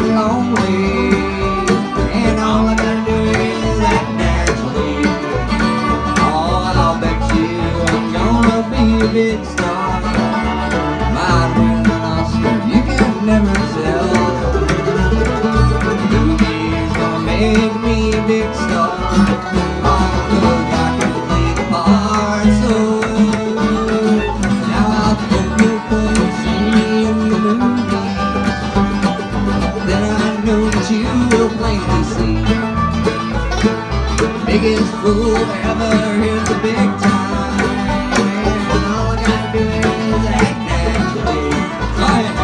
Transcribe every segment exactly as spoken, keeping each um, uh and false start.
lonely, and all I gotta do is act naturally. Oh, I'll bet you I'm gonna be a big star. Might win an Oscar, you can never tell. The movie's gonna make me a big star. Oh, 'cause I can play the part so well. Now I hope you'll come and see me in the movies. Then I know that you will plainly see biggest fool ever hit the big time. And all I gotta do is act naturally. Oh, yeah.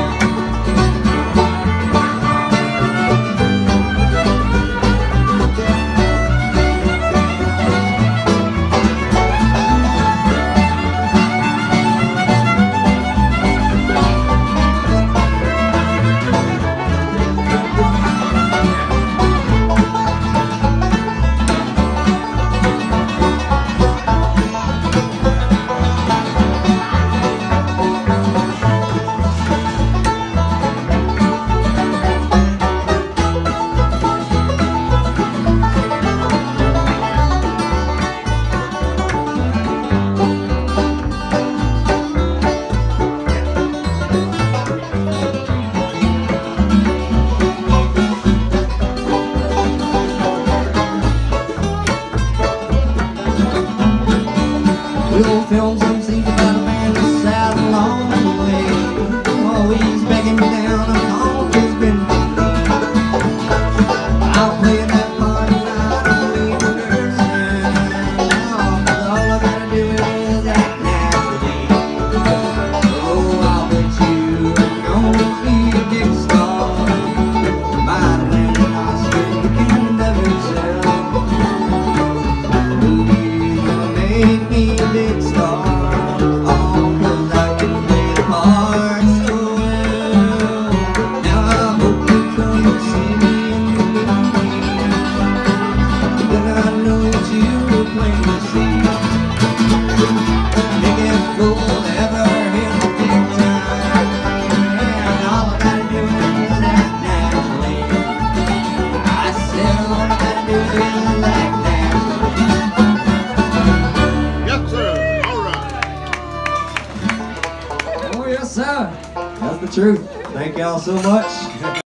We'll film some scenes about a man that's sad and lonely, always begging me down and always been lonely. I'll play that part and I don't need rehearsing. Now, all I gotta do is act naturally. Oh, I'll bet you I'm gonna be a big star. Might win an Oscar, you can never tell. Movie's gonna make me a big star. Oh, 'cause I can play the part so well. Now I hope you come and see me in the movies. Then I know that you will plainly see biggest fool ever hit the big time. And all I gotta do is act naturally. I said all I gotta do is act naturally. Yes, sir. All right. Oh, yes, sir. That's the truth. Thank y'all so much.